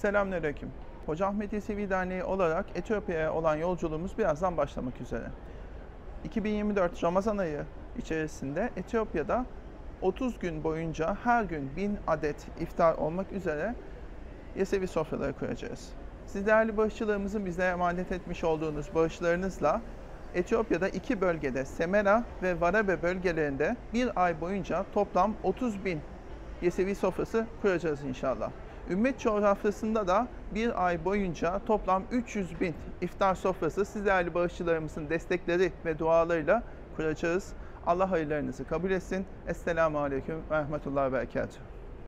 Selamünaleyküm. Hoca Ahmet Yesevi Derneği olarak Etiyopya'ya olan yolculuğumuz birazdan başlamak üzere. 2024 Ramazan ayı içerisinde Etiyopya'da 30 gün boyunca her gün 1000 adet iftar olmak üzere Yesevi sofraları kuracağız. Siz değerli bağışçılarımızın bize emanet etmiş olduğunuz bağışlarınızla Etiyopya'da iki bölgede Semera ve Varabe bölgelerinde bir ay boyunca toplam 30 bin Yesevi sofrası kuracağız inşallah. Ümmet coğrafyasında da bir ay boyunca toplam 300 bin iftar sofrası siz değerli bağışçılarımızın destekleri ve dualarıyla kuracağız. Allah hayırlarınızı kabul etsin. Esselamu Aleyküm ve Rahmetullah ve Berekatuhu.